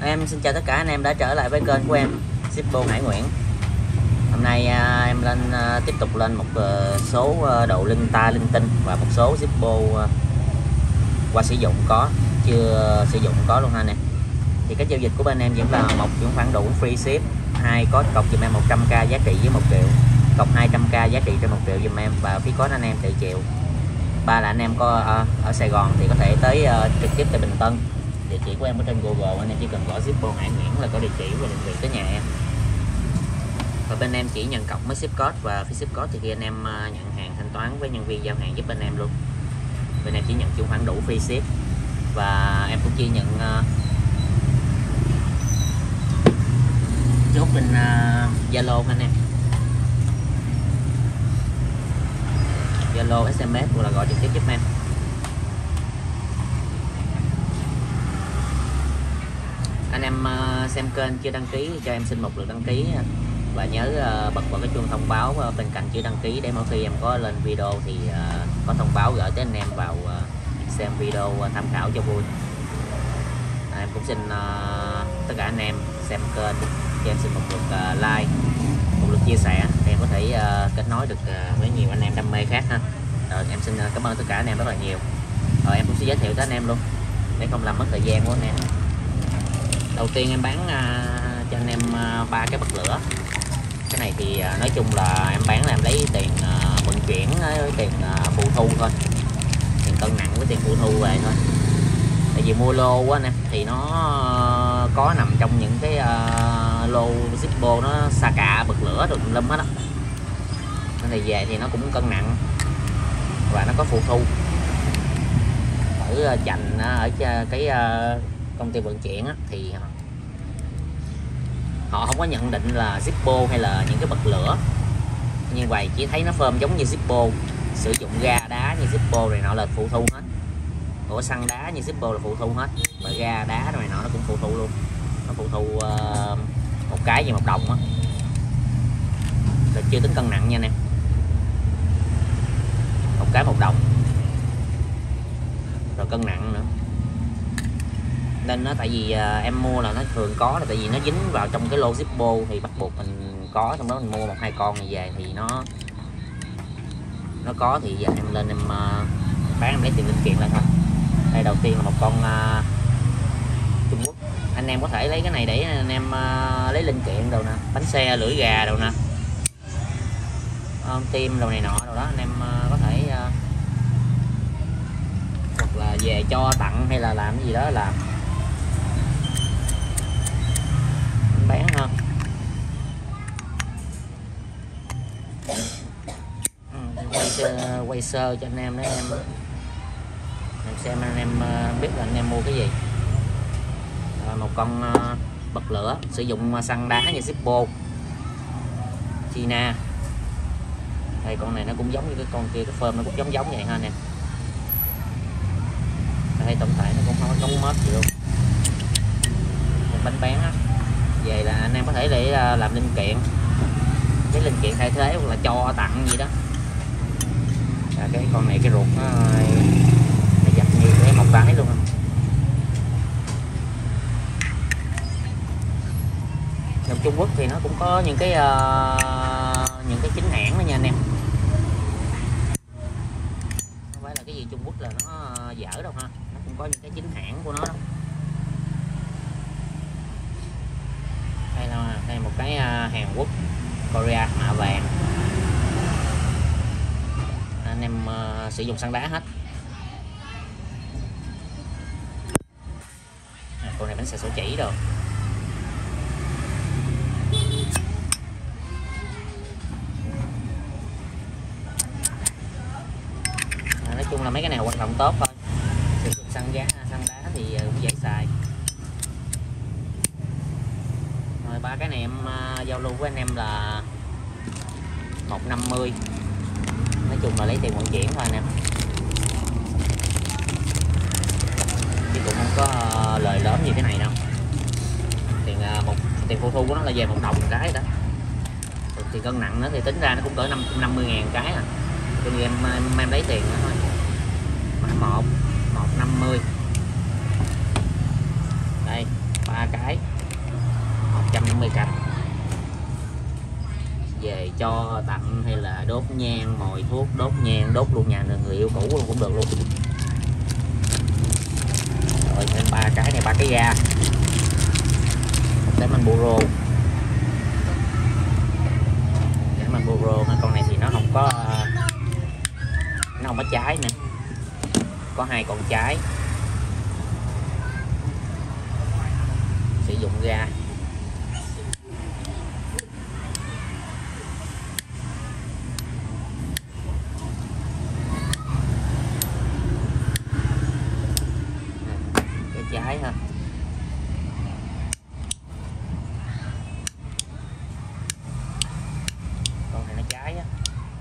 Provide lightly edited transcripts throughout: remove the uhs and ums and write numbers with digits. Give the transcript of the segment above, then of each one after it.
Em xin chào tất cả anh em đã trở lại với kênh của em, Shippo Hải Nguyễn. Hôm nay em lên tiếp tục lên một số độ linh ta linh tinh và một số Shippo qua sử dụng có, chưa sử dụng có luôn ha nè. Thì cái giao dịch của bên em vẫn là một chuyển khoản đủ free ship, hai có cọc giùm em 100k giá trị với 1 triệu, cọc 200k giá trị trên 1 triệu giùm em và phí có anh em 7 triệu. Ba là anh em có ở Sài Gòn thì có thể tới trực tiếp tại Bình Tân. Địa chỉ của em ở trên Google, anh em chỉ cần gõ Shippo Hải Nguyễn là có địa chỉ và định vị tới nhà em. Và bên em chỉ nhận cọc mới ship code, và phí ship code thì khi anh em nhận hàng thanh toán với nhân viên giao hàng giúp bên em luôn. Bên em chỉ nhận chuyển khoản đủ free ship, và em cũng chỉ nhận chốt bên Zalo anh em, Zalo, SMS hoặc là gọi trực tiếp giúp em. Anh em xem kênh chưa đăng ký cho em xin một lượt đăng ký, và nhớ bật vào cái chuông thông báo bên cạnh chữ đăng ký để mỗi khi em có lên video thì có thông báo gửi tới anh em vào xem video tham khảo cho vui. Em cũng xin tất cả anh em xem kênh cho em xin một lượt like, một lượt chia sẻ để em có thể kết nối được với nhiều anh em đam mê khác ha. Rồi em xin cảm ơn tất cả anh em rất là nhiều. Rồi em cũng sẽ giới thiệu tới anh em luôn để không làm mất thời gian của anh em. Đầu tiên em bán cho anh em 3 cái bật lửa. Cái này thì nói chung là em bán là em lấy tiền vận chuyển với tiền phụ thu thôi, tiền cân nặng với tiền phụ thu về thôi. Tại vì mua lô quá anh em thì nó có nằm trong những cái lô Shippo nó xa cạ bật lửa rồi lâm hết á, nên thì về thì nó cũng cân nặng và nó có phụ thu. Ở Chành ở cái công ty vận chuyển á, thì họ không có nhận định là Shippo hay là những cái bật lửa như vậy, chỉ thấy nó phơm giống như Shippo, sử dụng ga đá như Shippo này nọ là phụ thu hết, ủa xăng đá như Shippo là phụ thu hết, và ga đá này nọ nó cũng phụ thu luôn. Nó phụ thu một cái như 1 đồng á, là chưa tính cân nặng nha anh em, một cái 1 đồng rồi cân nặng nữa. Nên nó tại vì em mua là nó thường có, là tại vì nó dính vào trong cái lô Shippo thì bắt buộc mình có, trong đó mình mua 1-2 con này về thì nó có thì giờ em lên em bán, em lấy tiền linh kiện lại thôi. Đây đầu tiên là một con Trung Quốc, anh em có thể lấy cái này để anh em lấy linh kiện đâu nè, bánh xe, lưỡi gà đâu nè, tim đồ này nọ đâu đó, anh em có thể hoặc là về cho tặng hay là làm cái gì đó làm bán ha. Quay sơ cho anh em để em xem anh em biết là anh em mua cái gì. Một con bật lửa sử dụng xăng đá như Shippo China. Đây con này nó cũng giống như cái con kia, cái phơm nó cũng giống vậy ha anh em. Đây tổng thể nó cũng không có mất gì luôn. Bánh bán á, về là anh em có thể để làm linh kiện, cái linh kiện thay thế hoặc là cho tặng gì đó. Cái con này cái ruột nó giặt như cái một cái luôn. Trong Trung Quốc thì nó cũng có những cái chính hãng đó nha anh em, không phải là cái gì Trung Quốc là nó dở đâu ha, nó cũng có những cái chính hãng của nó đó. Đây một cái Hàn Quốc, Korea mạ vàng, anh em sử dụng xăng đá hết. Con này bánh xe sổ chỉ rồi. Nói chung là mấy cái này hoạt động tốt thôi, sử dụng xăng đá thì cũng dễ xài. Rồi 3 cái này em giao lưu với anh em là 150, nói chung là lấy tiền vận chuyển thôi anh em, chứ cũng không có lời lớn như thế này đâu. Tiền phụ thu của nó là về 1 đồng một cái đó, thì cân nặng nữa thì tính ra nó cũng cỡ 50.000 cái à. Cho nên em lấy tiền đó thôi. Mã 1 150. Đây 3 cái 150 cành, về cho tặng hay là đốt nhang, mồi thuốc, đốt nhang, đốt luôn nhà người yêu cũ luôn cũng được luôn. Rồi thêm 3 cái này, 3 cái ga, một cái Marlboro, cái Marlboro. Con này thì nó không có trái nè, có 2 con trái, sử dụng ga. Cái trái ha, con này nó trái á,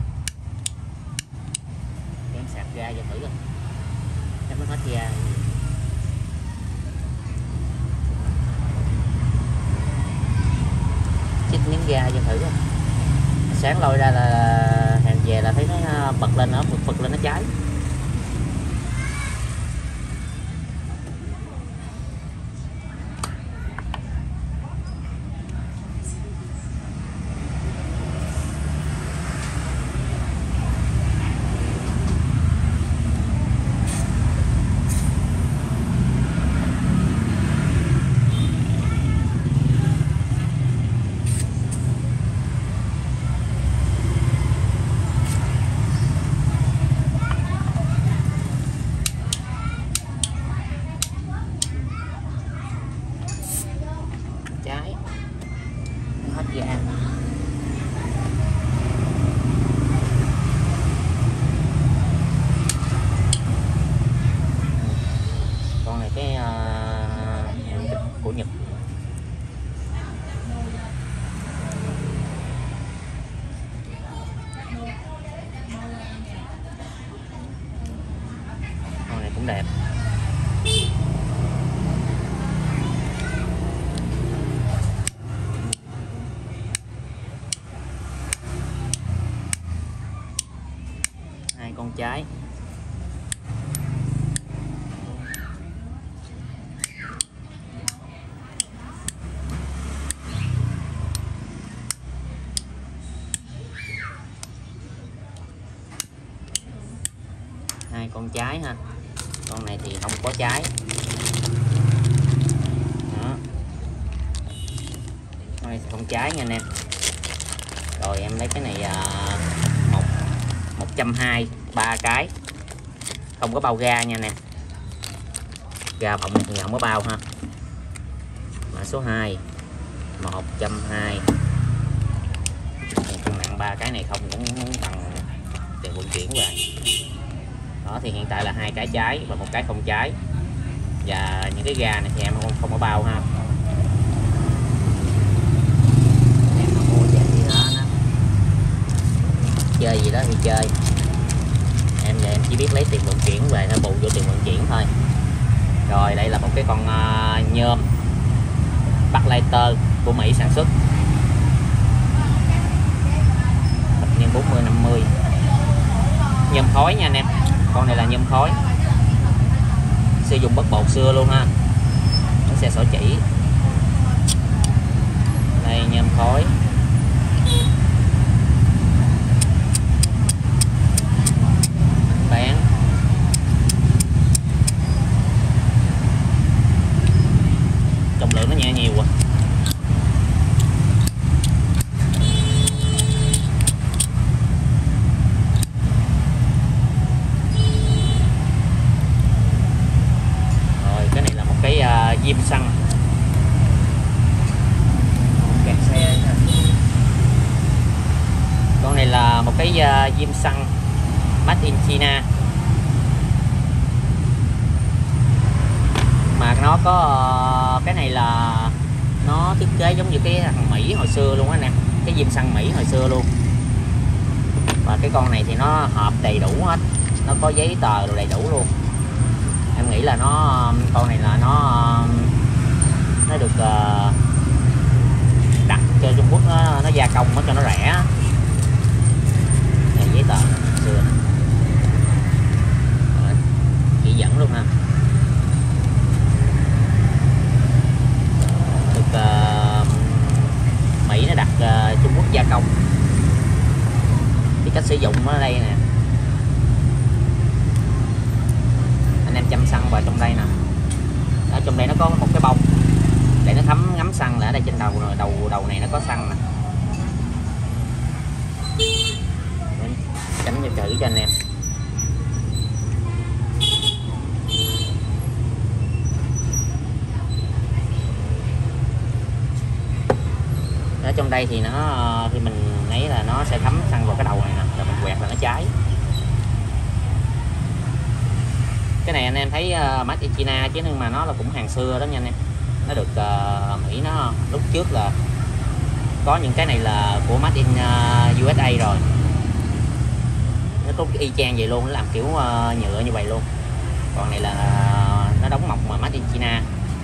em sạc ga cho thử coi, chắc nó hết ga. Chích miếng ga cho thử coi. Sáng lôi ra là hàng về là thấy nó bật lên, nó phật lên, nó cháy. Trái hết ga. Con này cái của Nhật. Con này cũng đẹp. Con trái, hai con trái ha. Con này thì không có trái. Đó. Con này không trái nha anh em. Rồi em lấy cái này 120, 3 cái, không có bao ga nha nè. Ga phòng này thì không có bao ha. Mã số 2 120. Cân nặng 3 cái này không cũng bằng tiền vận chuyển về. Đó thì hiện tại là 2 cái trái và 1 cái không trái. Và những cái ga này thì em không có bao ha. Em không mua gì đó nữa. Chơi gì đó thì chơi. Em giờ em chỉ biết lấy tiền vận chuyển về thôi, bù vô tiền vận chuyển thôi. Rồi đây là một cái con nhôm Backlighter của Mỹ sản xuất, thập niên 40-50, nhôm khói nha anh em. Con này là nhôm khói, sử dụng bất bột xưa luôn ha. Nó xe sổ chỉ. Đây nhôm khói. Bán trọng lượng nó nhẹ nhiều quá. Rồi cái này là một cái diêm xăng kẹt xe. Con này là một cái diêm xăng made in China, mà nó có cái này là nó thiết kế giống như cái thằng Mỹ hồi xưa luôn á nè, cái diêm xăng Mỹ hồi xưa luôn. Và cái con này thì nó hộp đầy đủ hết, nó có giấy tờ đồ đầy đủ luôn. Em nghĩ là con này là nó được đặt cho Trung Quốc, nó gia công nó cho nó rẻ. Này giấy tờ xưa này. Chỉ dẫn luôn ha. gia công. Thì cách sử dụng ở đây nè, anh em châm xăng vào trong đây nè. Ở trong đây nó có một cái bông để nó ngắm xăng, là ở đây trên đầu rồi, đầu này nó có xăng nè. Chấm cho thử cho anh em. Ở trong đây thì nó khi mình ấy là nó sẽ thấm xăng vào cái đầu này nè, rồi mình quẹt là nó cháy. Cái này anh em thấy Made in China chứ, nhưng mà nó là cũng hàng xưa đó nha anh em. Nó được Mỹ nó lúc trước là có những cái này là của Made in USA rồi. Nó có y chang vậy luôn, nó làm kiểu nhựa như vậy luôn. Còn này là nó đóng mộc mà Made in China,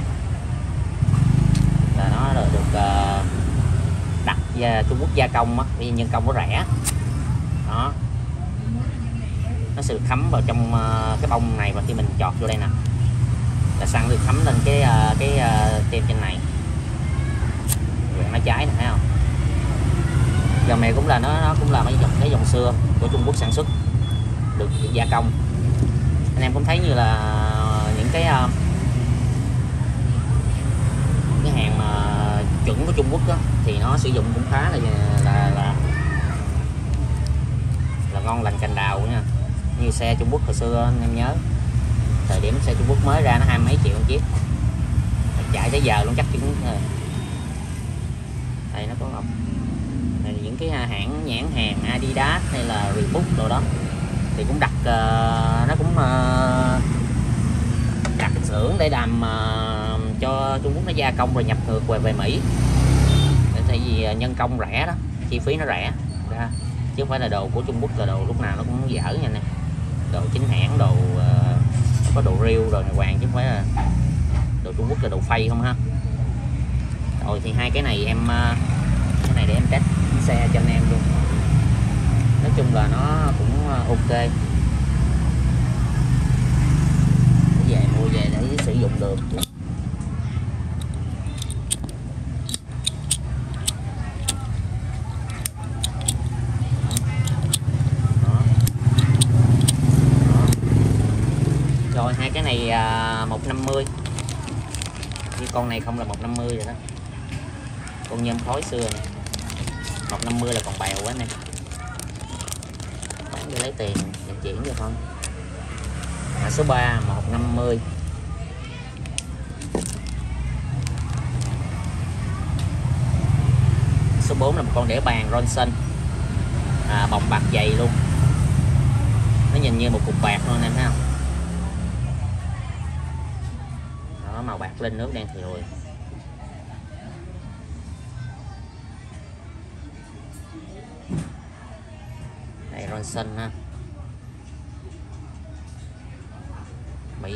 là nó được đặt Trung Quốc gia công á, vì nhân công nó rẻ đó. Nó sẽ được thấm vào trong cái bông này, và khi mình chọt vô đây nè là xăng được thấm lên cái tem trên này, rồi nó cháy nè, thấy không? Dòng này cũng là nó cũng là cái dòng xưa của Trung Quốc sản xuất, được gia công. Anh em cũng thấy như là những cái hàng mà chuẩn của Trung Quốc đó, thì nó sử dụng cũng khá là ngon lành cành đào nha. Như xe Trung Quốc hồi xưa anh em nhớ, thời điểm xe Trung Quốc mới ra nó 20 mấy triệu một chiếc, chạy tới giờ luôn chắc chứng. Đây nó có ngọc, đây những cái hãng nhãn hàng Adidas hay là Reebok đồ đó thì cũng đặt nó cũng đặt xưởng để làm cho Trung Quốc nó gia công rồi nhập ngược về Mỹ. Tại vì nhân công rẻ đó, chi phí nó rẻ ra, chứ không phải là đồ của Trung Quốc là đồ lúc nào nó cũng dở nha nè. Đồ chính hãng, đồ có đồ riêu rồi hoàng, chứ không phải là đồ Trung Quốc là đồ phay không ha. Rồi thì hai cái này em cái này để em test xe cho anh em luôn. Nói chung là nó cũng ok, về mua về để sử dụng được. Rồi hai cái này 150, như con này không là 150 rồi đó, con nhôm khói xưa này 150 là còn bèo quá nè, bán để lấy tiền nhận chuyển cho thôi. Số 3 150, số 4 là một con đĩa bàn Ronson bọc bạc dày luôn, nó nhìn như một cục bạc luôn em thấy không? Đó, màu bạc lên nước đen thì rồi. Đây Ronson ha, Mỹ.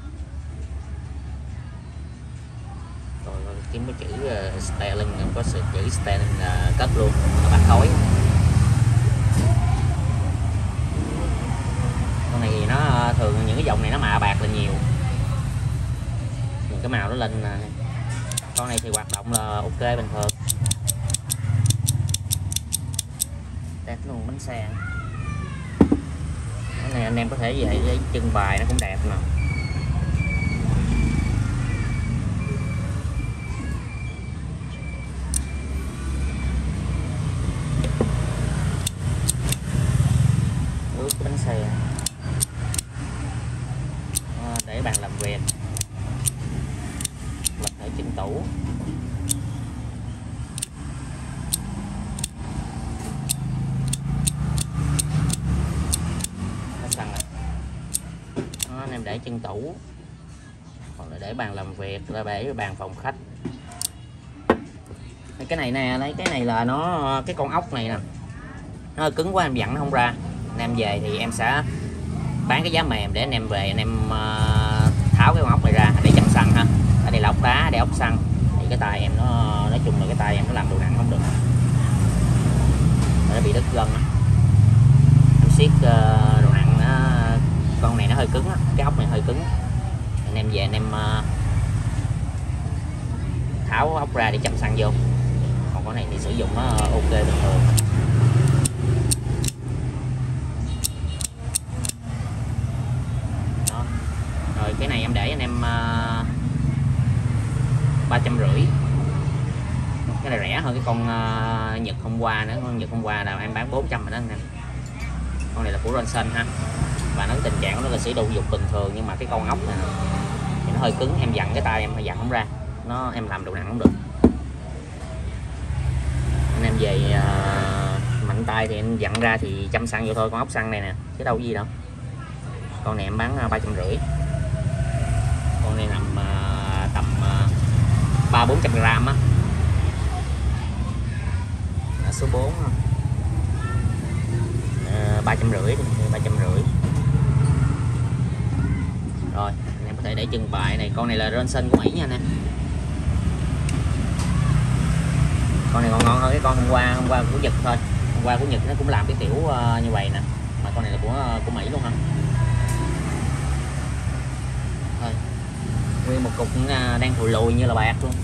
Rồi kiếm cái chữ Sterling, có sự chữ Sterling cất luôn, bạc khối. Con này thì nó thường những cái dòng này nó mạ bạc là nhiều, cái màu nó lên. Con này thì hoạt động là ok bình thường. Đẹp luôn bánh xe. Cái này anh em có thể về trưng bày nó cũng đẹp nè. Ướp bánh xe. Để bàn làm việc, lập thể chân tủ. Đó, anh em để chân tủ, hoặc là để bàn làm việc, là để bàn phòng khách. Cái này nè, lấy cái này là nó, cái con ốc này nè nó cứng quá em dặn nó không ra. Anh em về thì em sẽ bán cái giá mềm để anh em về anh em tháo cái con ốc này ra để chăm xăng ha. Ở đây là ốc đá để ốc xăng, thì cái tay em nó, nói chung là cái tay em nó làm đồ nặng không được, nó bị đứt gân á. Em siết đồ nặng nó, con này nó hơi cứng á, cái ốc này hơi cứng. Anh em về anh em tháo ốc ra để chăm xăng vô. Còn Con này thì sử dụng nó ok bình thường. Đó. Rồi cái này em để anh em 350. Cái này rẻ hơn cái con Nhật hôm qua nữa. Con Nhật hôm qua là em bán 400 rồi đó anh em. Con này là của Ronson ha, và nó tình trạng của nó là sử dụng bình thường, nhưng mà cái con ốc này thì nó hơi cứng, em dặn cái tay em dặn không ra, em làm độ nặng không được. Anh em về mạnh tay thì em dặn ra thì chăm xăng vô thôi. Con ốc xăng này nè chứ đâu có gì đâu. Con này em bán 350. Con này nằm tầm 300-400 gram á, số 4 350 đi, 350. Rồi anh em có thể để trưng bày này. Con này là Ronson của Mỹ nha anh em. Con này còn ngon hơn cái con hôm qua của Nhật thôi. Hôm qua của Nhật nó cũng làm cái kiểu như vậy nè, mà con này là của Mỹ luôn ha. Thôi nguyên một cục đang thùi lùi như là bạc luôn.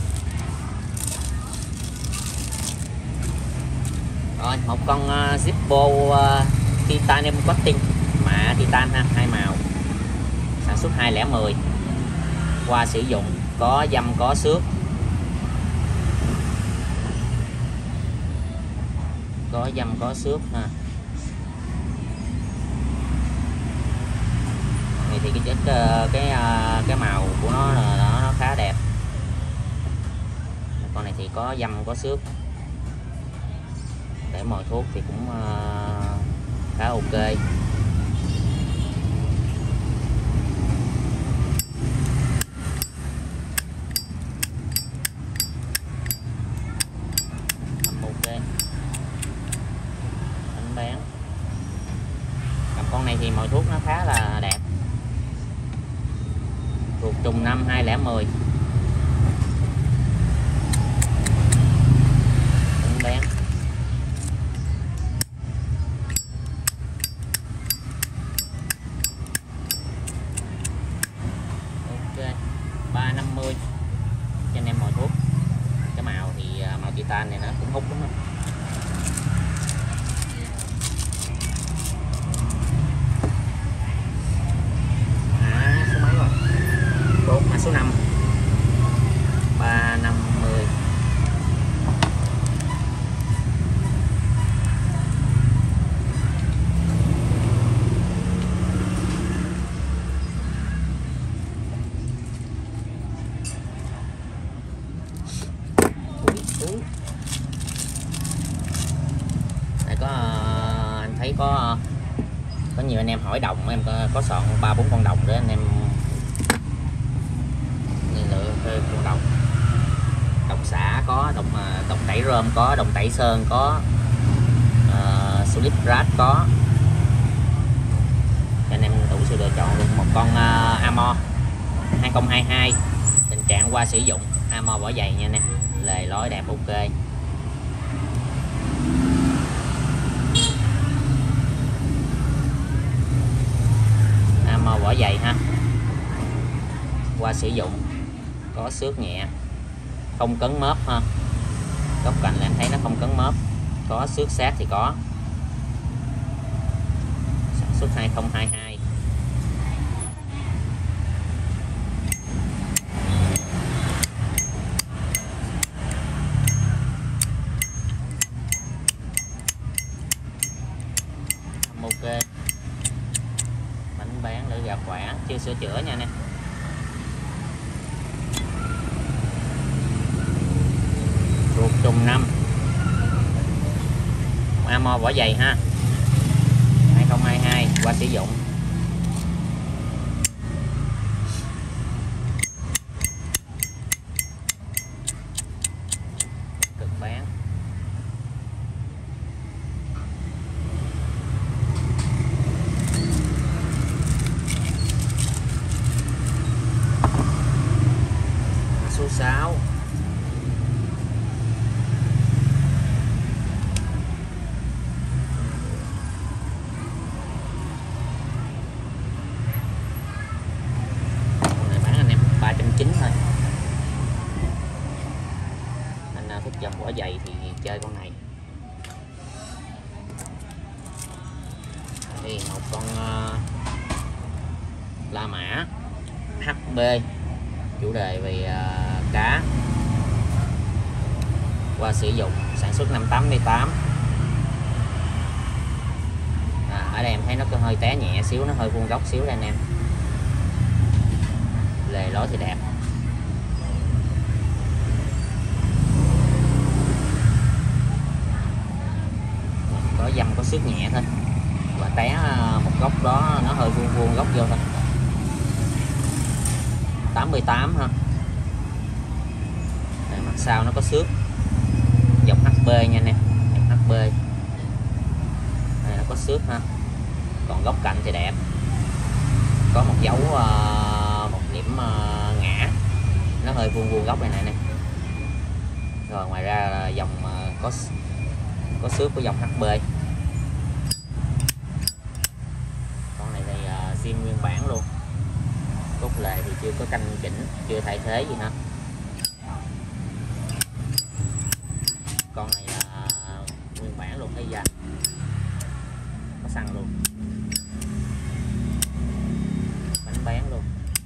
Rồi một con Zippo Titanium Coating mạ titan ha, 2 màu, sản xuất 2010, qua sử dụng, có dăm có xước, có dăm có xước ha. Này thì cái màu của nó là nó khá đẹp. Con này thì có dăm có xước, để mồi thuốc thì cũng khá ok. Ok, anh bán cầm con này thì mồi thuốc nó khá là đẹp, thuộc trùng năm 2010. Anh bán ok 350 cho anh em mồi thuốc. Cái màu thì màu titan này nó cũng hút lắm đó. Số mấy rồi? 4 số 5. 350. Đây có anh thấy có nhiều anh em hỏi đồng, em có soạn 3-4 con đồng để anh em lựa con đồng. Đồng xả có, đồng tẩy rơm có, đồng tẩy sơn có, slip rat có, cho anh em đủ sự lựa chọn luôn. Một con Amor 2022, tình trạng qua sử dụng, Amor vỏ dày nha anh em, lề lối đẹp ok. Amor vỏ dày ha, qua sử dụng, có xước nhẹ, không cấn mớp ha. Góc cạnh là em thấy nó không cấn mớp, có xước sát thì có, sản xuất 2022. Ok, bánh bán lưỡi gà khỏe, chưa sửa chữa nha anh em. Ruột trùng 5, Amor vỏ dày ha, 2022, qua sử dụng. Cực bán. Số 6. thích dòng vỏ dày thì chơi con này. Đây một con La Mã HB, chủ đề về cá, qua sử dụng sản xuất năm 88. Ở đây em thấy nó có hơi té nhẹ xíu, nó hơi vuông góc xíu đây anh em. Lề lối thì đẹp. Có dăm có xước nhẹ thôi, và té một góc đó nó hơi vuông vuông góc vô thôi. 88 ha. Đây, mặt sau nó có xước, dòng HB nha anh em, dòng HB. Đây nó có xước ha, còn góc cạnh thì đẹp, có một dấu một điểm ngã, nó hơi vuông vuông góc này nè. Rồi ngoài ra là dòng có xước của dòng HB. Con này thì zin nguyên bản luôn, cốt lề thì chưa có canh chỉnh, chưa thay thế gì hết. Con này là nguyên bản luôn, thấy da có xăng luôn, bánh bán luôn,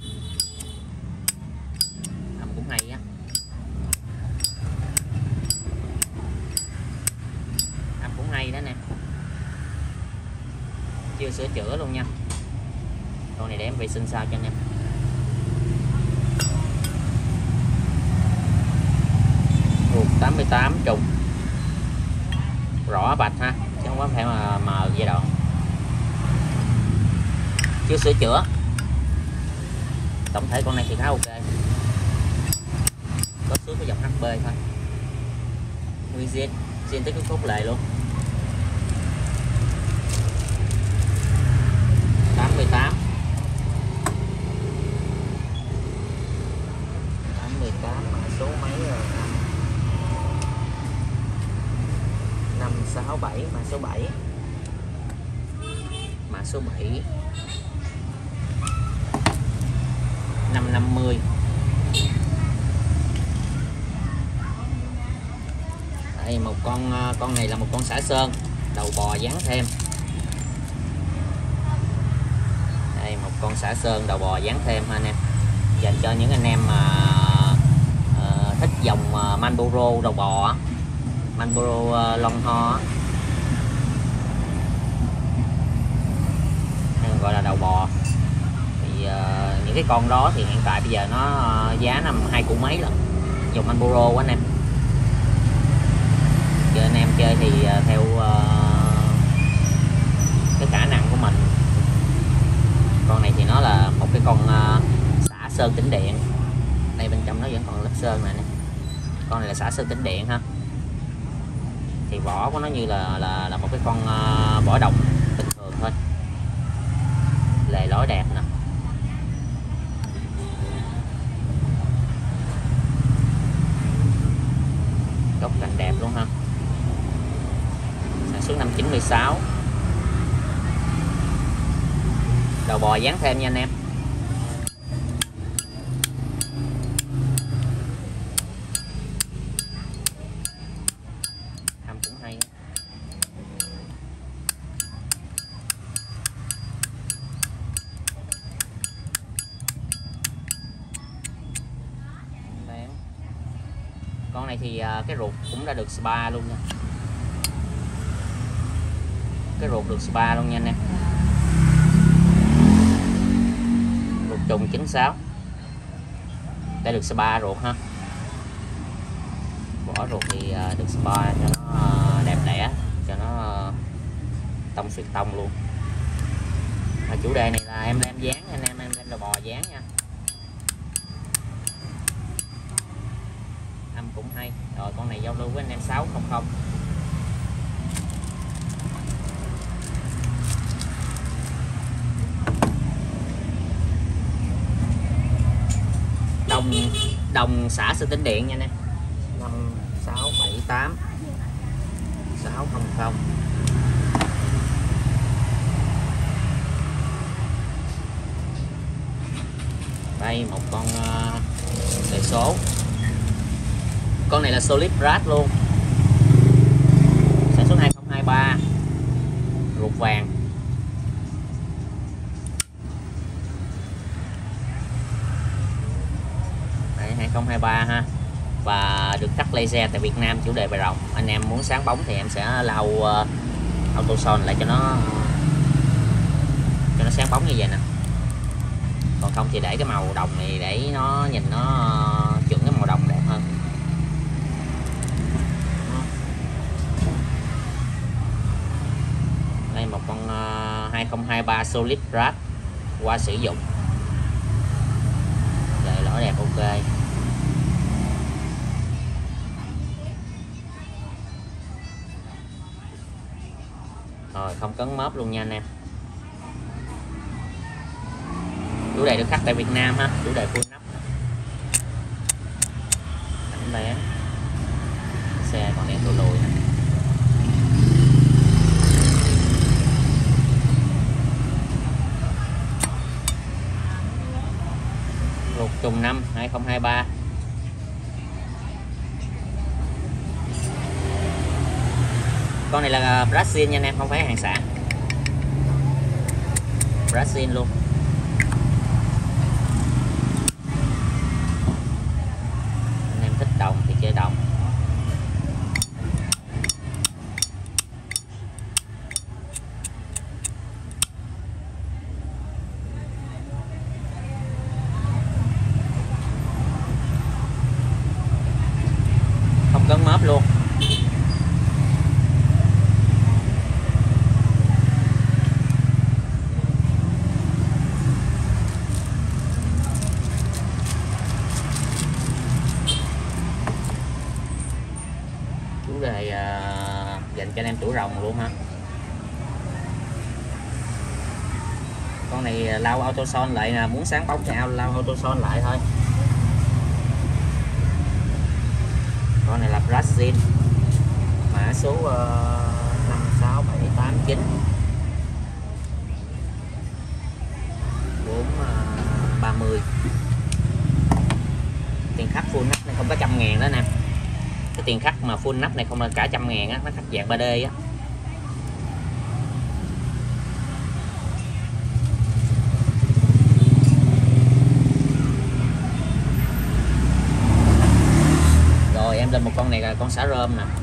âm cũng hay á, âm cũng hay đó nè, chưa sửa chữa luôn nha. Con này để em vệ sinh sao cho anh em. Ruột 88 trùng, rõ bạch ha, chứ không có phải mà mờ giai đoạn. Chưa sửa chữa. Tổng thể con này thì khá ok, có xước cái dòng HB thôi, nguyên zin tới cái cốt lề luôn. 88 mã số mấy rồi, 567, mã số 7, mã số 7, 550. Đây một con này là một con xả sơn, đầu bò dán thêm. Đây một con xả sơn đầu bò dán thêm ha anh em, dành cho những anh em mà thích dòng Marlboro đầu bò, Marlboro Long Ho, gọi là đầu bò. Thì những cái con đó thì hiện tại bây giờ nó giá nằm 2 củ mấy lần, dòng Marlboro của anh em. Giờ anh em chơi thì theo cái khả năng của mình. Con này thì nó là một cái con xả sơn tĩnh điện, đây bên trong nó vẫn còn lớp sơn này nè. Con này là xả sơn tĩnh điện ha, thì vỏ của nó như là một cái con vỏ đồng bình thường thôi, lề lối đẹp nè. Góc cạnh đẹp luôn ha, sản xuất năm 96, đầu bò dán thêm nha anh em. Âm cũng hay. Con này thì cái ruột cũng đã được spa luôn nha, cái ruột được spa luôn nha anh em. Ruột trùng 96 đã được spa ruột ha, vỏ ruột thì được spa cho nó đẹp đẽ, cho nó tông xuyên tông luôn. Chủ đề này là em đem dán anh em đem đầu bò dán nha, âm cũng hay. Rồi con này giao lưu với anh em 600. Đồng xả sơn tĩnh điện nha anh em, 5678 600. Đây một con đề số Con này là solid brass luôn, sản xuất 2023, ruột vàng. Đấy, 2023 ha, và được cắt laser tại Việt Nam, chủ đề bài rộng. Anh em muốn sáng bóng thì em sẽ lau AutoSol lại cho nó sáng bóng như vậy nè, còn không thì để cái màu đồng này để nó nhìn nó chuẩn cái màu đồng đẹp hơn. Đây một con 2023 solid brass qua sử dụng, đời lỗ đẹp, ok. Rồi không cấn móp luôn nha anh em. Chủ đề được khắc tại Việt Nam ha, chủ đề full nắp. Cảnh bé, xe còn đèn tua lùi nè. Ruột trùng năm 2023. Con này là Brazil nha anh em, không phải hàng xả, Brazil luôn. Anh em thích đồng thì chơi đồng. Không cấn móp luôn. Chủ đề dành cho anh em chủ rồng luôn ha. Con này lau AutoSol lại nè, muốn sáng bóng thì lau AutoSol lại thôi. Con này là Brazil, mã số 56789 430. Tiền khắc full nắp này không có 100.000 đó nè. Cái tiền khắc mà full nắp này không là cả 100.000 á, nó khắc dạng 3D á. Rồi em lên một con này là con xả rơm nè.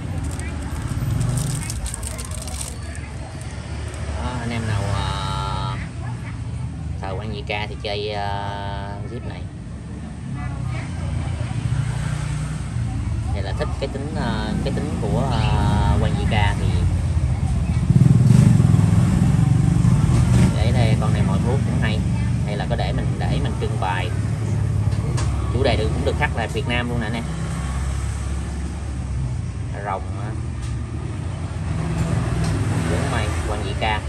Đó, anh em nào thờ Quan Nhị Ca thì chơi zip này. Này là thích cái tính của Quan Nhị Ca thì để đây, con này mọi thuốc cũng hay là có để mình trưng bày. Chủ đề cũng được khắc là Việt Nam luôn nè anh em. Rồng bốn mây Quan Nhị Ca,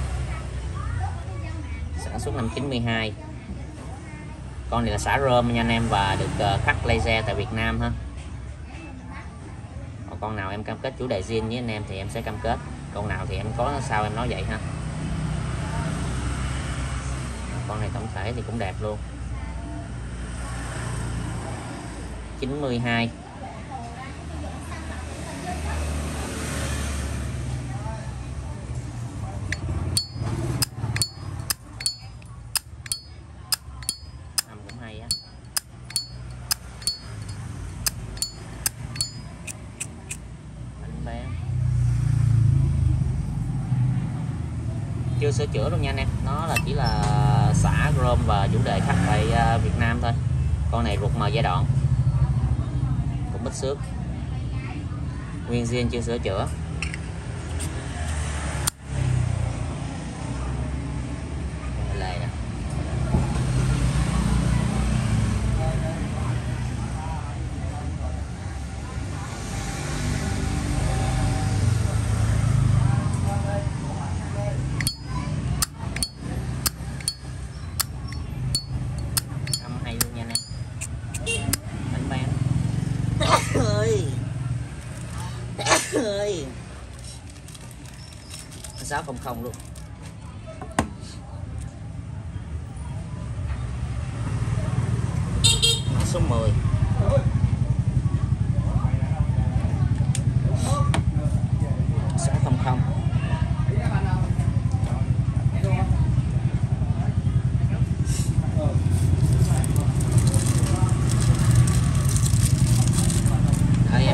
sản xuất năm 92. Con này là xả rơm nha anh em, và được khắc laser tại Việt Nam ha. Còn con nào em cam kết chủ đề zin với anh em thì em sẽ cam kết, con nào thì em có sao em nói vậy ha. Con này tổng thể thì cũng đẹp luôn. 92. Âm cũng hay á. Bánh bé. Chưa sửa chữa luôn nha anh em, nó là chỉ là xả chrome và chủ đề khắc tại Việt Nam thôi. Con này ruột mờ giai đoạn, cũng bích xước, nguyên zin chưa sửa chữa. Lề nè. Âm hay luôn nha anh em. Bánh bán ơi ơi 600 luôn. Mã số 10.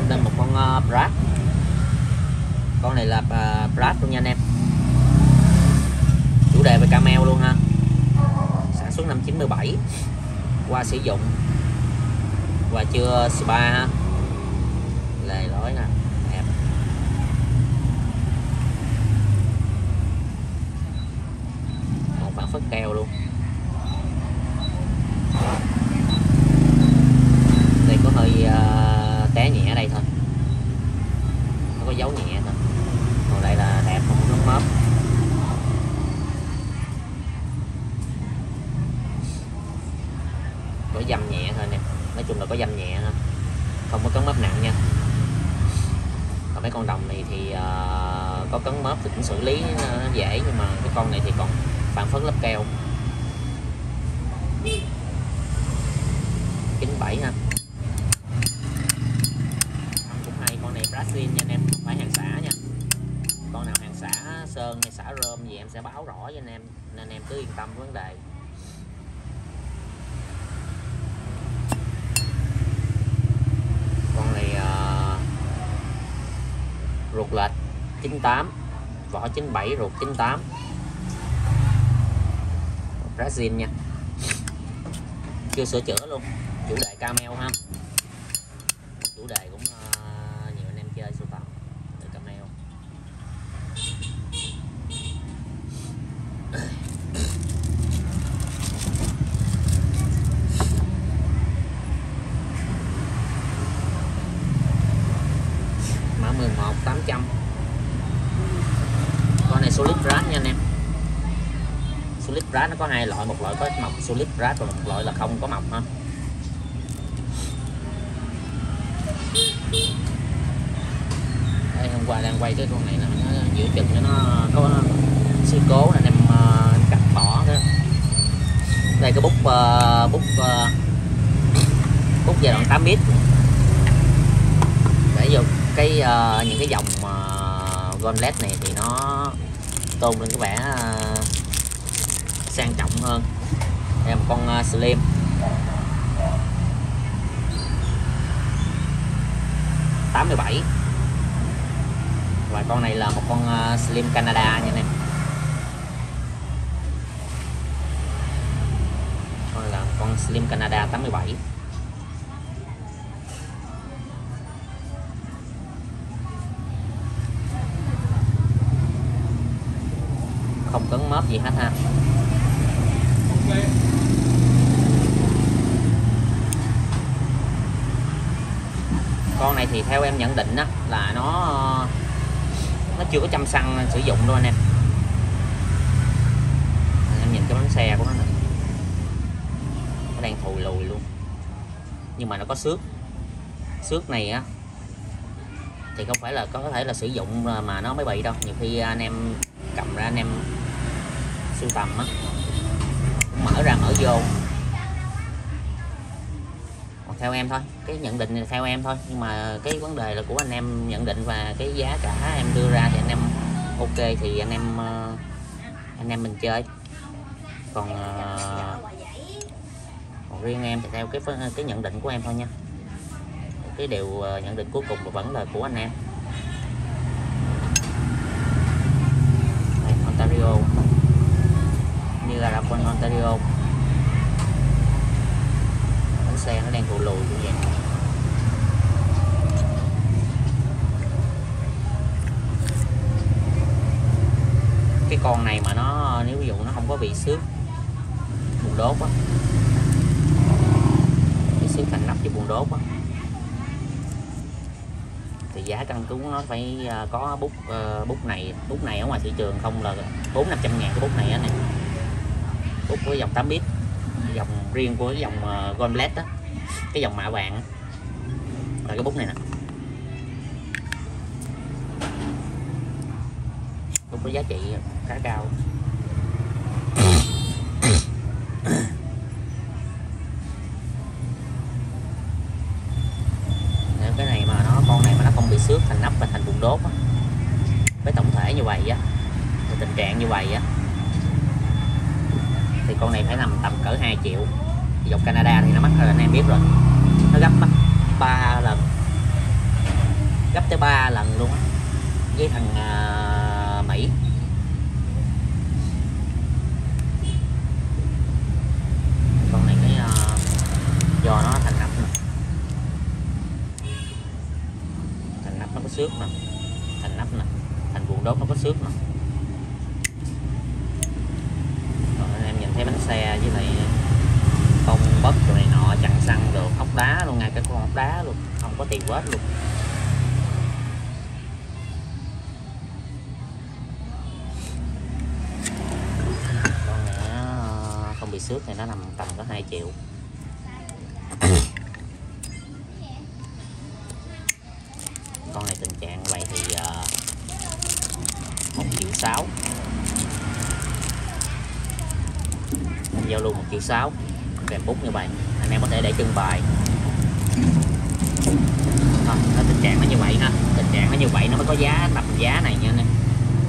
lên một con Brad. Con này là Brad luôn nha anh em, chủ đề về camel luôn ha, sản xuất năm 97, qua sử dụng và chưa spa ha, lề lối nè, đẹp. Còn phản phất keo luôn. Đây có hơi té nhẹ ở đây thôi, nó có dấu nhẹ thôi, còn đây là đẹp, không có mớp. Có dăm nhẹ thôi nè, nói chung là có dăm nhẹ thôi, không có cấn mớp nặng nha. Còn mấy con đồng này thì có cấn mớp thì cũng xử lý nó dễ, nhưng mà cái con này thì còn phản phất lớp keo. 97 ha, cũng hay. Con này Brazil nha anh em, không phải hàng xả nha. Con nào hàng xả sơn hay xả rơm gì em sẽ báo rõ với anh em, nên em cứ yên tâm vấn đề. Con này ruột lệch 98, vỏ 97, ruột 98, Brazil nha, chưa sửa chữa luôn, chủ đề camel ha, chủ đề cũng nhiều anh em chơi sưu tầm từ camel. Mã 11 800. Con này solid brass nha anh em. Solid brass nó có hai loại, một loại có mọc solid brass và một loại là không có mọc ha. Đây, hôm qua đang quay cái con này là nó giữa chừng cho nó có sự cố là em cắt bỏ đó. Đây cái bút bút giai đoạn 8 bit để vô cái những cái dòng gold led này thì nó tôn lên cái vẻ sang trọng hơn. Đây là một con slim 87, và con này là một con slim Canada nha anh em. Con là một con slim Canada 87. Không cấn mớp gì hết ha. Con này thì theo em nhận định á là nó chưa có chăm xăng sử dụng đâu anh em. Em nhìn cái bánh xe của nó nè, nó đang thùi lùi luôn, nhưng mà nó có xước. Xước này á thì không phải là có thể là sử dụng mà nó mới bị đâu. Nhiều khi anh em cầm ra anh em sưu tầm á, mở ra mở vô. Còn theo em thôi, cái nhận định là theo em thôi, nhưng mà cái vấn đề là của anh em nhận định, và cái giá cả em đưa ra thì anh em ok thì anh em mình chơi. Còn riêng em thì theo cái nhận định của em thôi nha. Cái điều nhận định cuối cùng là vẫn là của anh em. Đây, Ontario, như là con Ontario, bánh xe nó đang thụ lùi như vậy. Cái con này mà nó nếu ví dụ nó không có bị xước buồng đốt á, bị xước thành nắp với buồng đốt á, thì giá căn cứ nó phải có bút này ở ngoài thị trường không là 400-500 ngàn cái bút này á này. Bút của dòng 8 bit, dòng riêng của cái dòng gold led á, cái dòng mạ vàng á, là cái bút này nè. Bút có giá trị khá cao. Nếu cái này mà con này mà nó không bị xước thành nắp và thành buồng đốt á, với tổng thể như vậy á, tình trạng như vậy á, thì con này phải nằm tầm cỡ 2 triệu. Dòng Canada thì nó mắc rồi, anh em biết rồi, nó gấp 3 lần. tới 3 lần luôn á với thằng Mỹ. Con này cái do nó thành nắp nè, thành nắp nó có xước nè, thành nắp nè, thành buồng đốt nó có xước nè. Còn anh em nhìn thấy bánh xe với lại không bớt rồi này nọ, chặn xăng được, ốc đá luôn, ngay cả con ốc đá luôn, không có tiền vết luôn. Con này không bị xước thì nó nằm tầm có 2 triệu. Con này tình trạng vậy thì 1.600.000. Em giao lưu 1.600.000 kèm bút như vậy, anh em có thể để trưng bày. Nó tình trạng nó như vậy ha, tình trạng nó như vậy nó mới có giá tầm giá này nha anh em.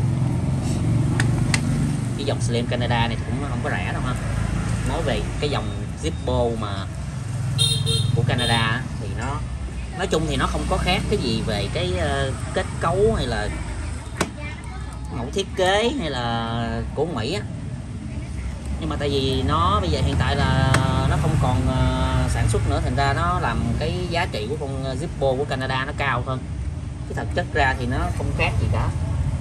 Cái dòng Slim Canada này cũng không có rẻ đâu ha. Nói về cái dòng Zippo mà của Canada thì nó nói chung thì nó không có khác cái gì về cái kết cấu hay là mẫu thiết kế hay là của Mỹ á, nhưng mà tại vì nó bây giờ hiện tại là nó không còn sản xuất nữa, thành ra nó làm cái giá trị của con Zippo của Canada nó cao hơn, chứ thật chất ra thì nó không khác gì cả.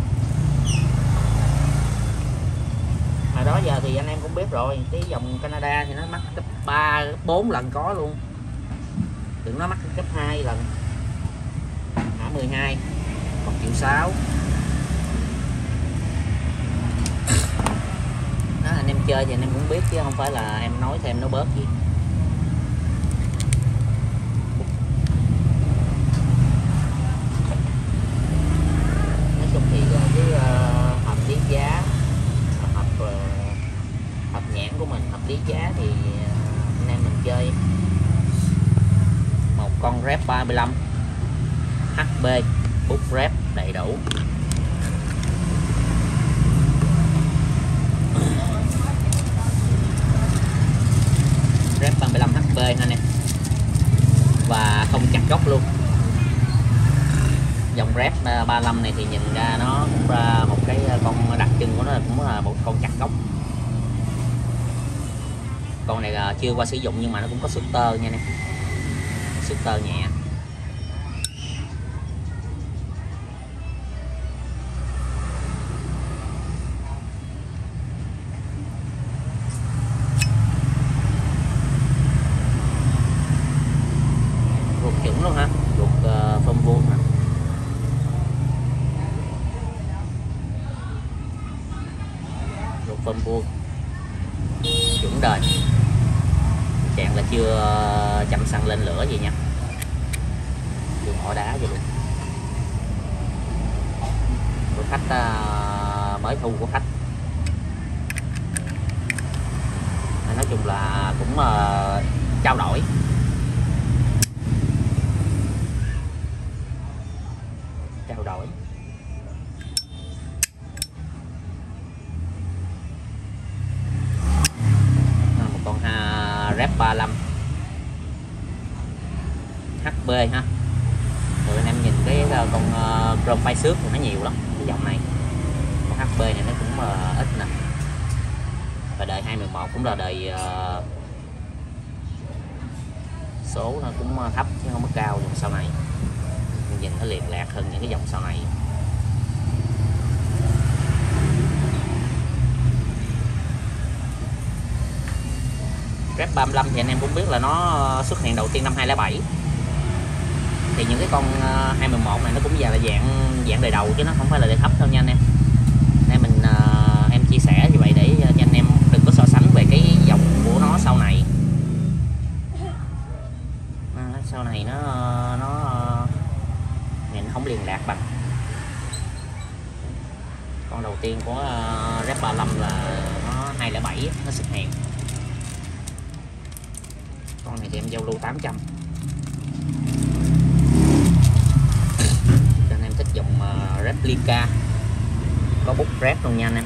Hồi đó giờ thì anh em cũng biết rồi, cái dòng Canada thì nó mắc gấp 3, gấp 4 lần có luôn, đừng nó mắc gấp 2 lần. Mã 12 1.600.000. Đó, anh em chơi thì anh em cũng biết chứ không phải là em nói thêm nó bớt gì. Nói chung thì cái hợp lý giá, hợp nhãn của mình, hợp lý giá thì anh em mình chơi một con rep 35 HB, bút rep đầy đủ. Rep 35 HB anh em, và không chặt gốc luôn. Dòng rep 35 này thì nhìn ra nó cũng ra một cái con đặc trưng của nó cũng là một con chặt gốc. Con này là chưa qua sử dụng nhưng mà nó cũng có shooter nha anh em, shooter nhẹ. Ruột chuẩn luôn ha, ruột phơm vuông nè. Ruột phơm vuông chuẩn đời, trạng là chưa chăm xăng lên lửa gì nha, chưa mỏ đá gì luôn. Của khách mới thu của khách, nói chung là cũng trao đổi. Một con rep 35 HB ha. Rồi anh em nhìn cái con chrome phai xước thì nó nhiều lắm, cái dòng này con HB này nó cũng ít nè, và đời 211 cũng là đời số nó cũng thấp chứ không có cao dòng sau này, nhìn nó liền lạc hơn những cái dòng sau này. Rep 35 thì anh em cũng biết là nó xuất hiện đầu tiên năm 2007, thì những cái con 211 này nó cũng là dạng đời đầu chứ nó không phải là đời thấp đâu nha anh em. Nên mình em chia sẻ như vậy để cho anh em đừng có so sánh về cái dòng của nó sau này. Sau này nó nhìn không liền lạc bằng con đầu tiên của Rep 35 là nó 207 nó xuất hiện. Con này thì em giao lưu 800. Cho anh em thích dòng replica có bút rep luôn nha anh em.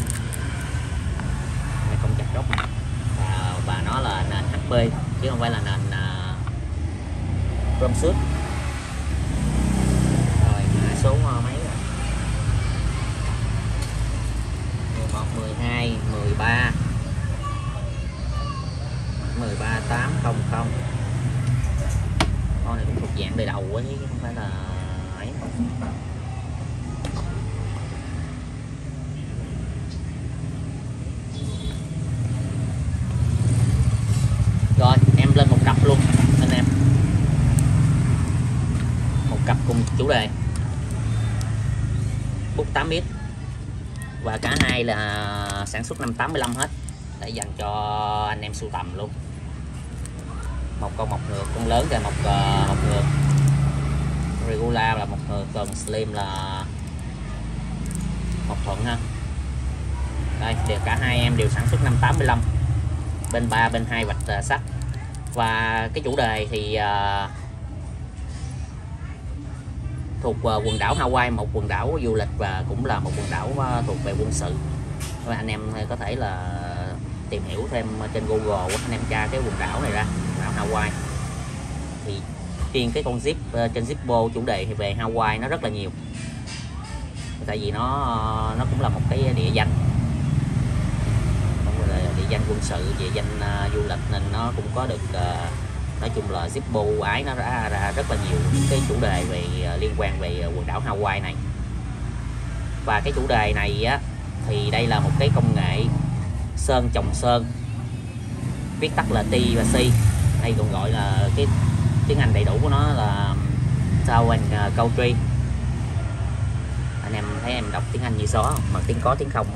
Này không chặt gốc và nó là nền HB chứ không phải là nền chrome xước. số mấy rồi? 11, 12, 13, 800. Con này cũng thuộc dạng đời đầu ấy, chứ không phải là ấy. Rồi em lên một cặp luôn anh em, một cặp cùng chủ đề bút 8 bit, và cả hai là sản xuất năm 85 hết, để dành cho anh em sưu tầm luôn. Một con mọc ngược, con lớn là mọc ngược regular là mọc ngược, còn slim là mọc thuận ha. Đây đều cả hai em đều sản xuất năm 85, bên 3 bên 2 vạch sắt. Và cái chủ đề thì thuộc quần đảo Hawaii, một quần đảo du lịch và cũng là một quần đảo thuộc về quân sự. Và anh em có thể là tìm hiểu thêm trên Google, anh em tra cái quần đảo này ra, đảo Hawaii. Thì riêng cái con zip trên Zippo chủ đề thì về Hawaii nó rất là nhiều, tại vì nó cũng là một cái địa danh, địa danh quân sự, địa danh du lịch, nên nó cũng có được nói chung là Zippo ưu ái nó ra rất là nhiều cái chủ đề về liên quan về quần đảo Hawaii này. Và cái chủ đề này á, thì đây là một cái công nghệ sơn chồng sơn, viết tắt là T và C, hay còn gọi là cái tiếng Anh đầy đủ của nó là Town and Country. Anh em thấy em đọc tiếng Anh như gió không? Mà tiếng có tiếng không.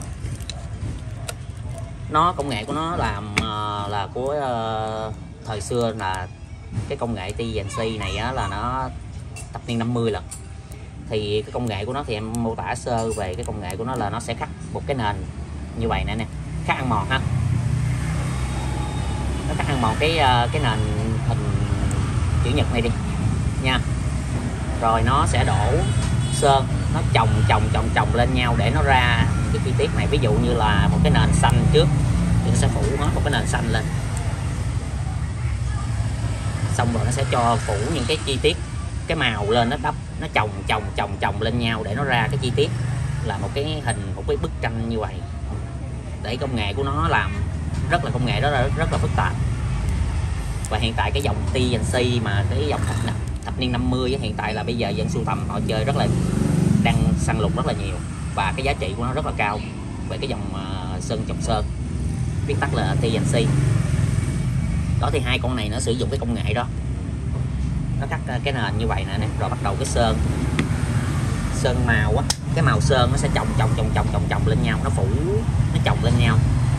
Nó công nghệ của nó làm là của thời xưa, là cái công nghệ TNC này á, là nó thập niên 50 lần. Thì cái công nghệ của nó thì em mô tả sơ về cái công nghệ của nó là nó sẽ khắc một cái nền như vậy nè, khắc ăn mòn ha, nó khắc ăn mòn cái nền hình chữ nhật này đi nha. Rồi nó sẽ đổ sơn, nó chồng lên nhau để nó ra cái chi tiết này. Ví dụ như là một cái nền xanh trước thì nó sẽ phủ hết một cái nền xanh lên, xong rồi nó sẽ cho phủ những cái chi tiết, cái màu lên, nó đắp, nó chồng lên nhau để nó ra cái chi tiết là một cái hình, một cái bức tranh như vậy. Để công nghệ của nó làm rất là, công nghệ đó là rất là phức tạp. Và hiện tại cái dòng TNC mà cái dòng thập niên 50 hiện tại là bây giờ dân sưu tầm họ chơi rất là, đang săn lùng rất là nhiều, và cái giá trị của nó rất là cao về cái dòng sơn chồng sơn, viết tắt là TNC đó. Thì hai con này nó sử dụng cái công nghệ đó, nó cắt cái nền như vậy nè, rồi bắt đầu cái sơn màu á, cái màu sơn nó sẽ chồng lên nhau, nó phủ, nó chồng lên nhau,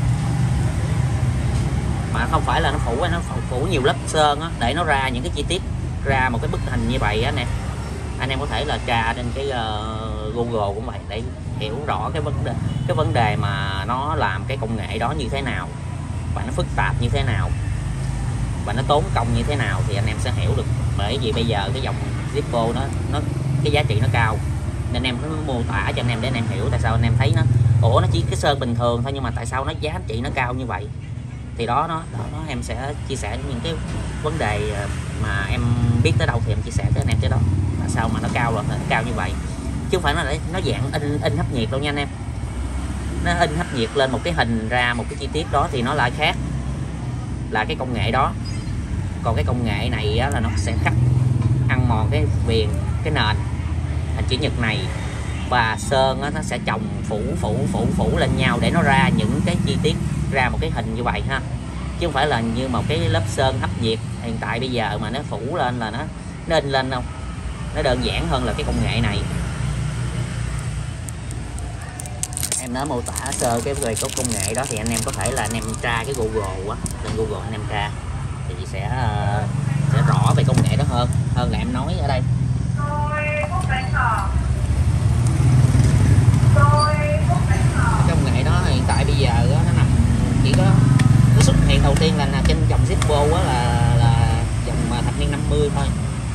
mà không phải là nó phủ nhiều lớp sơn á, để nó ra những cái chi tiết, ra một cái bức hình như vậy á nè. Anh em có thể là tra trên cái Google cũng vậy, để hiểu rõ cái vấn đề mà nó làm cái công nghệ đó như thế nào, và nó phức tạp như thế nào, và nó tốn công như thế nào, thì anh em sẽ hiểu được. Bởi vì bây giờ cái dòng Zippo nó cái giá trị nó cao, nên em nó mô tả cho anh em để anh em hiểu tại sao anh em thấy nó nó chỉ cái sơn bình thường thôi, nhưng mà tại sao nó giá trị nó cao như vậy. Thì đó em sẽ chia sẻ những cái vấn đề mà em biết tới đâu thì em chia sẻ tới anh em tới đó, tại sao mà nó cao, là nó cao như vậy, chứ không phải nó dạng in hấp nhiệt đâu nha anh em. Nó in hấp nhiệt lên một cái hình ra một cái chi tiết đó thì nó lại khác, là cái công nghệ đó. Còn cái công nghệ này á, là nó sẽ khắc ăn mòn cái viền, cái nền hình chữ nhật này, và sơn á, nó sẽ chồng phủ lên nhau để nó ra những cái chi tiết, ra một cái hình như vậy ha, chứ không phải là như một cái lớp sơn hấp nhiệt hiện tại bây giờ mà nó phủ lên là nó in lên đâu. Nó đơn giản hơn là cái công nghệ này. Em nói mô tả sơ cái về có công nghệ đó, thì anh em có thể là anh em tra cái Google á, lên Google anh em tra thì sẽ rõ về công nghệ đó hơn là em nói ở đây. Công nghệ đó hiện tại bây giờ đó, nó nằm chỉ có nó xuất hiện đầu tiên là trên dòng Zippo là dòng thập niên 50 thôi.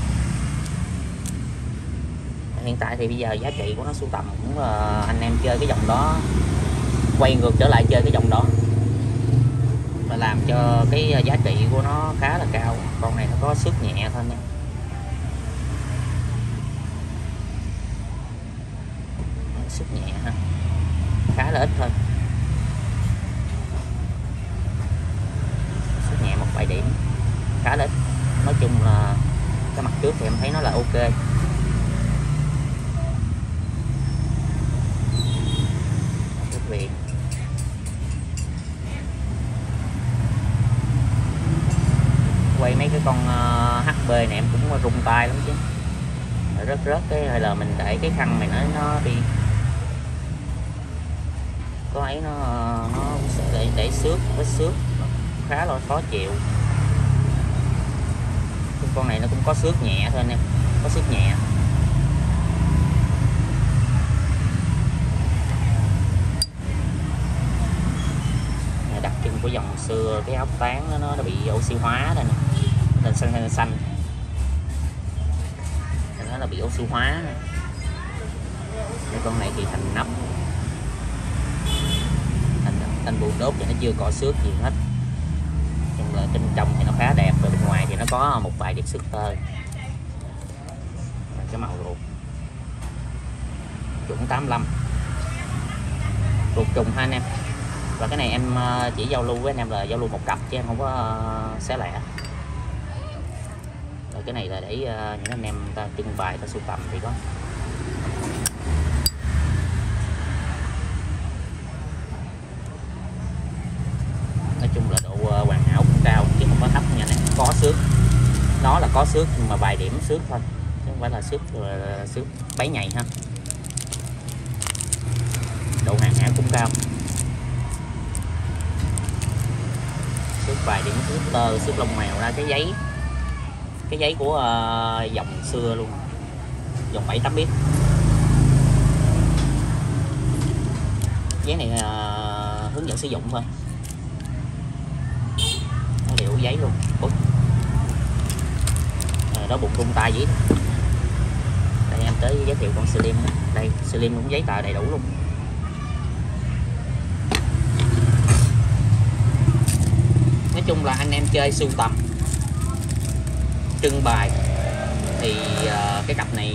Hiện tại thì bây giờ giá trị của nó sưu tầm cũng là anh em chơi cái dòng đó, quay ngược trở lại chơi cái dòng đó, và làm cho cái giá trị của nó khá là cao. Con này nó có xước nhẹ thôi nha. xước nhẹ ha, khá là ít thôi, xước nhẹ một vài điểm, khá là ít. Nói chung là cái mặt trước thì em thấy nó là ok. Rất viền. Quay mấy cái con HB này em cũng rung tay lắm chứ, rớt cái hay là mình để cái khăn này nó đi, có ấy nó để xước, vết xước khá là khó chịu. Con này nó cũng có xước nhẹ thôi anh em, có xước nhẹ. Đặc trưng của dòng xưa cái ốc tán nó bị oxy hóa đây nè, nên xanh nó là bị oxy hóa. Cái con này thì thành nắp, thành buồn đốt thì nó chưa có xước gì hết. Nhưng là bên trong thì nó khá đẹp, và bên ngoài thì nó có một vài điểm xước tơ. Cái màu ruột chuẩn 85, ruột trùng ha anh em. Và cái này em chỉ giao lưu với anh em là giao lưu một cặp chứ em không có xé lẻ. Rồi cái này là để những anh em ta trưng bày, ta sưu tầm thì có. Nói chung là độ hoàn hảo cũng cao chứ không có thấp nha anh em. Có xước, nó là có xước nhưng mà vài điểm xước thôi, chứ không phải là xước bấy nhầy ha. Độ hoàn hảo cũng cao, xước vài điểm xước tơ, xước lông mèo ra cái giấy của dòng xưa luôn, dòng 7-8 bit. Giấy này hướng dẫn sử dụng thôi, nó đều giấy luôn. Ủa? Đó bụng rung tay dữ. Đây em tới giới thiệu con Slim. Đây Slim cũng giấy tờ đầy đủ luôn. Nói chung là anh em chơi sưu tầm, trưng bày thì cái cặp này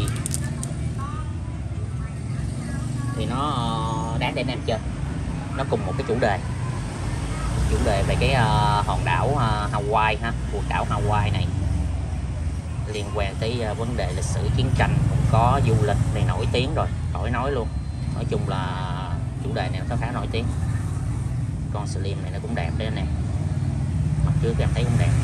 thì nó đáng để anh em chơi. Nó cùng một cái chủ đề về cái hòn đảo Hawaii ha, quần đảo Hawaii này, liên quan tới vấn đề lịch sử chiến tranh, cũng có du lịch này nổi tiếng rồi, khỏi nói luôn. Nói chung là chủ đề này nó khá nổi tiếng. Con Slim này nó cũng đẹp đấy anh em, mặt trước em thấy cũng đẹp.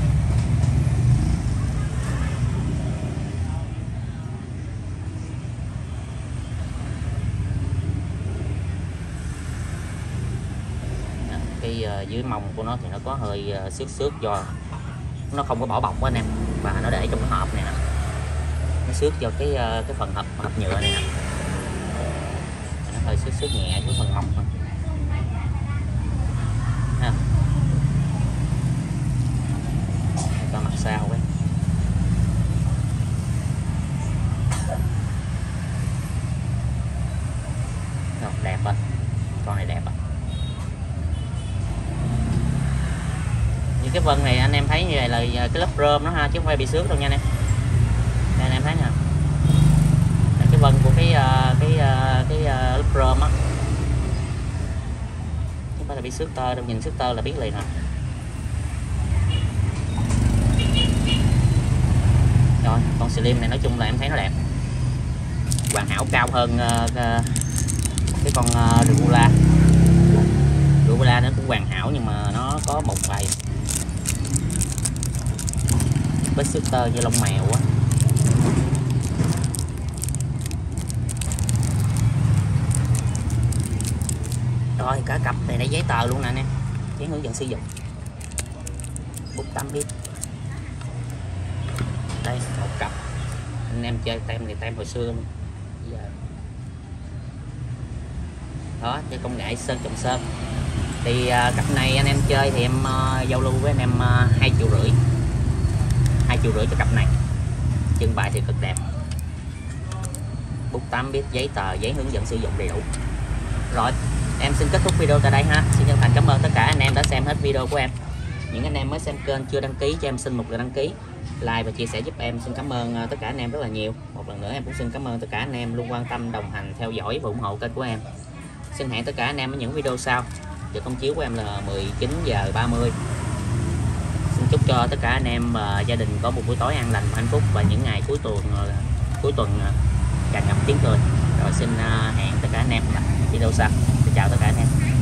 Cái dưới mông của nó thì nó có hơi xước do nó không có bỏ bọc anh em, và nó để trong cái hộp này nè, nó xước do cái phần hộp nhựa này nè, nó hơi xước nhẹ với phần mông thôi ha. Coi mặt sau ấy, đẹp rồi, con này đẹp rồi. Như cái vân này anh em thấy như vậy là cái lớp rơm nó ha, chứ không phải bị xước đâu nha anh em. Đây anh em thấy nha, cái vân của cái lớp rơm á, chứ không phải là bị xước tơ đâu, nhìn xước tơ là biết liền nè. Rồi con Slim này nói chung là em thấy nó đẹp, hoàn hảo, cao hơn cái con Regula nó cũng hoàn hảo, nhưng mà nó có một vài vết xước tơ như lông mèo á. Rồi cả cặp này đã giấy tờ luôn nè anh em, giấy hướng dẫn sử dụng, bút 8 bit. Đây một cặp, anh em chơi tem này tem hồi xưa luôn. Giờ đó chơi công nghệ sơn trồng sơn. Thì cặp này anh em chơi thì em giao lưu với anh em 2,5 triệu, 2,5 triệu cho cặp này. Trưng bày thì cực đẹp, bút 8 bit, giấy tờ, giấy hướng dẫn sử dụng đầy đủ. Rồi em xin kết thúc video tại đây ha. Xin chân thành cảm ơn tất cả anh em đã xem hết video của em. Những anh em mới xem kênh chưa đăng ký cho em xin một lượt đăng ký. like và chia sẻ giúp em. Xin cảm ơn tất cả anh em rất là nhiều. Một lần nữa em cũng xin cảm ơn tất cả anh em luôn quan tâm, đồng hành, theo dõi và ủng hộ kênh của em. Xin hẹn tất cả anh em ở những video sau. Giờ công chiếu của em là 19h30. Xin chúc cho tất cả anh em và gia đình có một buổi tối an lành, hạnh phúc và những ngày cuối tuần tràn ngập tiếng cười. Rồi xin hẹn tất cả anh em ở video sau. Xin chào tất cả anh em.